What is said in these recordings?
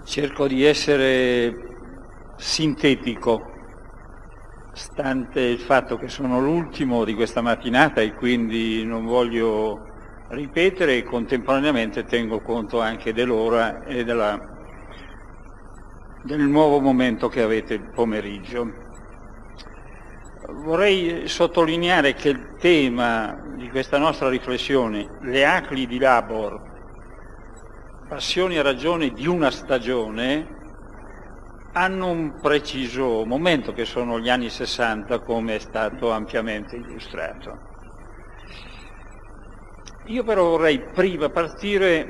Cerco di essere sintetico, stante il fatto che sono l'ultimo di questa mattinata e quindi non voglio ripetere, e contemporaneamente tengo conto anche dell'ora e del nuovo momento che avete il pomeriggio. Vorrei sottolineare che il tema di questa nostra riflessione, le acli di Labor, passioni e ragioni di una stagione, hanno un preciso momento che sono gli anni 60, come è stato ampiamente illustrato. Io però vorrei prima partire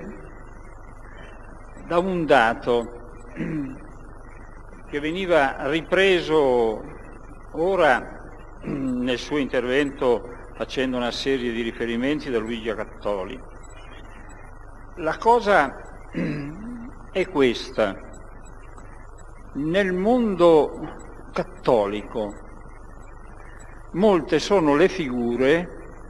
da un dato che veniva ripreso ora nel suo intervento facendo una serie di riferimenti da Luigi Cattoli. La cosa è questa: nel mondo cattolico molte sono le figure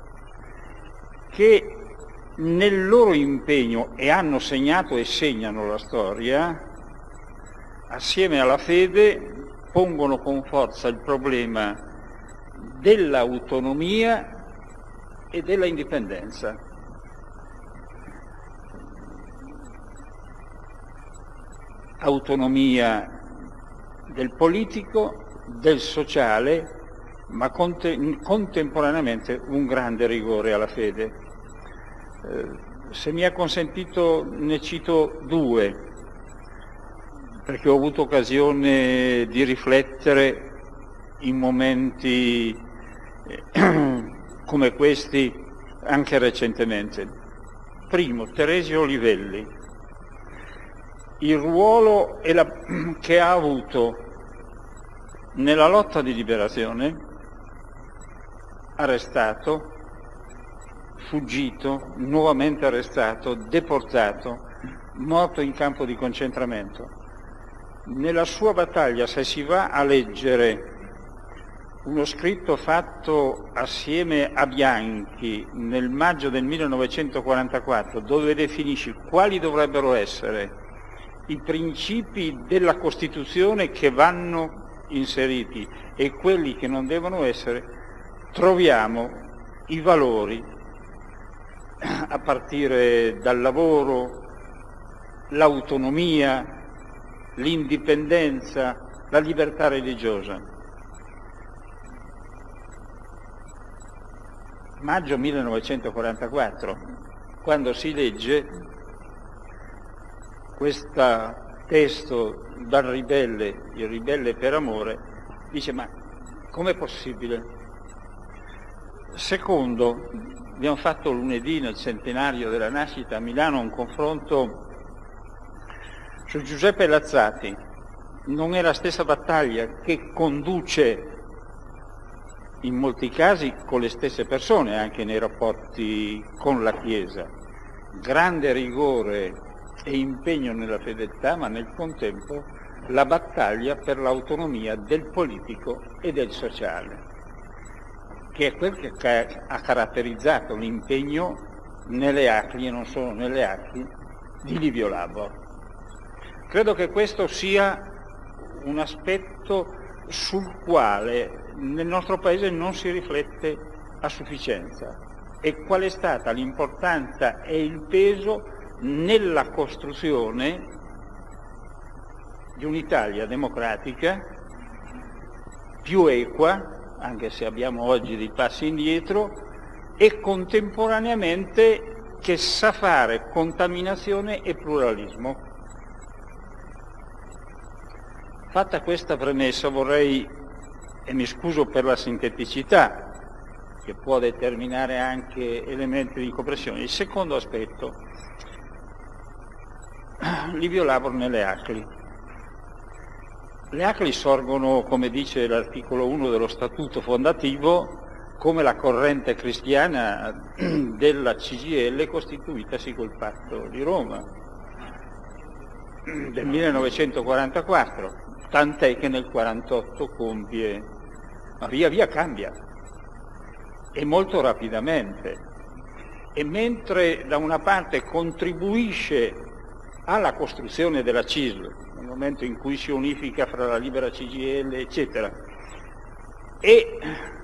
che nel loro impegno, e hanno segnato e segnano la storia, assieme alla fede pongono con forza il problema dell'autonomia e della indipendenza. Autonomia del politico, del sociale, ma contemporaneamente un grande rigore alla fede. Se mi è consentito ne cito due, perché ho avuto occasione di riflettere in momenti come questi anche recentemente. Primo, Teresio Olivelli. Il ruolo che ha avuto nella lotta di liberazione, arrestato, fuggito, nuovamente arrestato, deportato, morto in campo di concentramento. Nella sua battaglia, se si va a leggere uno scritto fatto assieme a Bianchi nel maggio del 1944, dove definisce quali dovrebbero essere i principi della Costituzione che vanno inseriti e quelli che non devono essere, troviamo i valori a partire dal lavoro, l'autonomia, l'indipendenza, la libertà religiosa. Maggio 1944, quando si legge questo testo dal ribelle, il ribelle per amore, dice: ma com'è possibile? Secondo, abbiamo fatto lunedì nel centenario della nascita a Milano un confronto su Giuseppe Lazzati. Non è la stessa battaglia che conduce in molti casi con le stesse persone, anche nei rapporti con la Chiesa. Grande rigore e impegno nella fedeltà, ma nel contempo la battaglia per l'autonomia del politico e del sociale, che è quel che ha caratterizzato l'impegno nelle acli, e non solo nelle acli, di Livio Labor. Credo che questo sia un aspetto sul quale nel nostro Paese non si riflette a sufficienza, e qual è stata l'importanza e il peso nella costruzione di un'Italia democratica più equa, anche se abbiamo oggi dei passi indietro, e contemporaneamente che sa fare contaminazione e pluralismo. Fatta questa premessa vorrei, e mi scuso per la sinteticità che può determinare anche elementi di incomprensione, il secondo aspetto: Livio Labor nelle acli. Le acli sorgono, come dice l'articolo 1 dello Statuto fondativo, come la corrente cristiana della CGIL costituitasi col Patto di Roma del 1944, tant'è che nel 1948 compie, ma via via cambia, e molto rapidamente. E mentre da una parte contribuisce alla costruzione della CISL, nel momento in cui si unifica fra la Libera CGIL, eccetera. E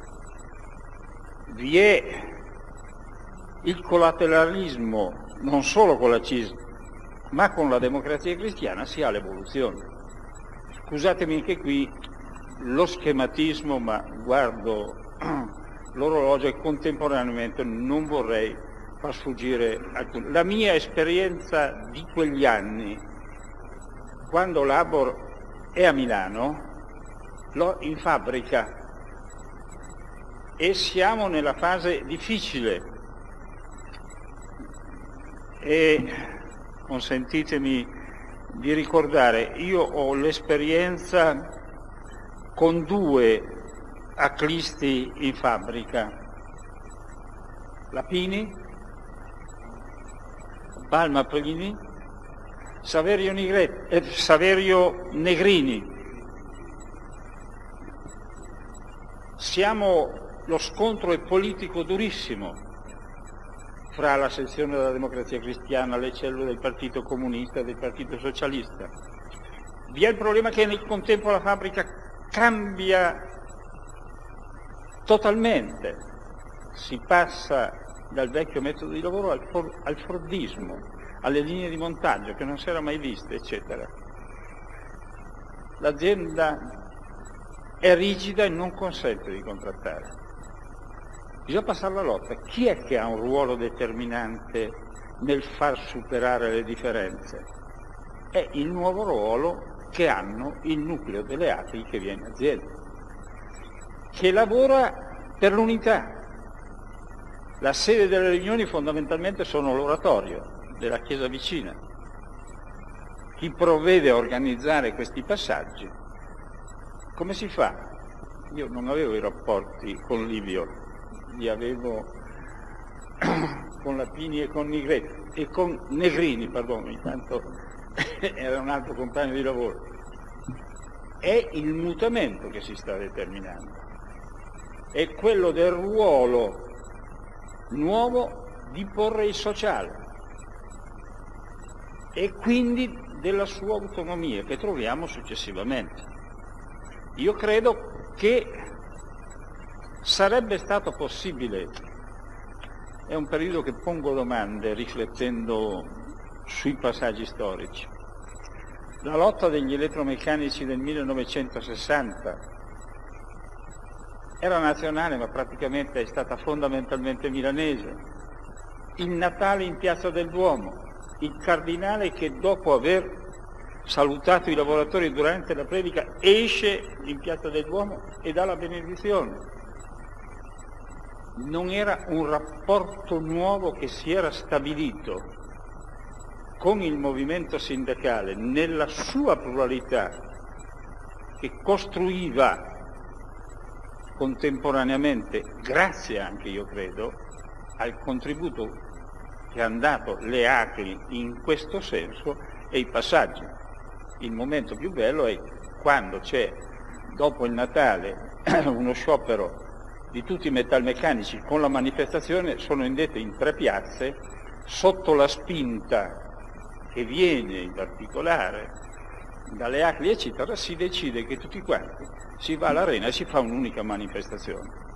vi è il collateralismo non solo con la CISL, ma con la Democrazia Cristiana si ha l'evoluzione. Scusatemi anche qui lo schematismo, ma guardo l'orologio e contemporaneamente non vorrei far sfuggire alcuni. La mia esperienza di quegli anni, quando Labor è a Milano, l'ho in fabbrica e siamo nella fase difficile e consentitemi di ricordare, io ho l'esperienza con due aclisti in fabbrica, Lapini, Palma Plini, Saverio Negrini. Lo scontro è politico durissimo fra la sezione della Democrazia Cristiana, le cellule del Partito Comunista e del Partito Socialista. Vi è il problema che nel contempo la fabbrica cambia totalmente, si passa dal vecchio metodo di lavoro al fordismo, alle linee di montaggio che non si era mai viste, eccetera. L'azienda è rigida e non consente di contrattare. Bisogna passare la lotta. Chi è che ha un ruolo determinante nel far superare le differenze? È il nuovo ruolo che hanno il nucleo delle API che viene in azienda, che lavora per l'unità. La sede delle riunioni fondamentalmente sono l'oratorio della chiesa vicina. Chi provvede a organizzare questi passaggi, come si fa? Io non avevo i rapporti con Livio, li avevo con Lapini e con Negrini, intanto era un altro compagno di lavoro. È il mutamento che si sta determinando, è quello del ruolo nuovo di porre il sociale e quindi della sua autonomia che troviamo successivamente. Io credo che sarebbe stato possibile, è un periodo che pongo domande riflettendo sui passaggi storici. La lotta degli elettromeccanici del 1960 era nazionale ma praticamente è stata fondamentalmente milanese. Il Natale in Piazza del Duomo, il cardinale che dopo aver salutato i lavoratori durante la predica esce in Piazza del Duomo e dà la benedizione. Non era un rapporto nuovo che si era stabilito con il movimento sindacale nella sua pluralità, che costruiva contemporaneamente, grazie anche io credo, al contributo che hanno dato le ACLI in questo senso e i passaggi. Il momento più bello è quando c'è, dopo il Natale, uno sciopero di tutti i metalmeccanici con la manifestazione, sono indette in 3 piazze, sotto la spinta che viene in particolare dalle ACLI eccetera, si decide che tutti quanti si va all'arena e si fa un'unica manifestazione.